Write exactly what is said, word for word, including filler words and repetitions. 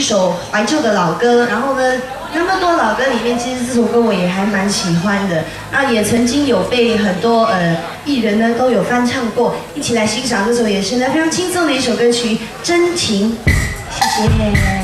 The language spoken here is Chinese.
首怀旧的老歌，然后呢，那么多老歌里面，其实这首歌我也还蛮喜欢的。那也曾经有被很多呃艺人呢都有翻唱过，一起来欣赏这首也是呢非常轻松的一首歌曲《真情》，谢谢。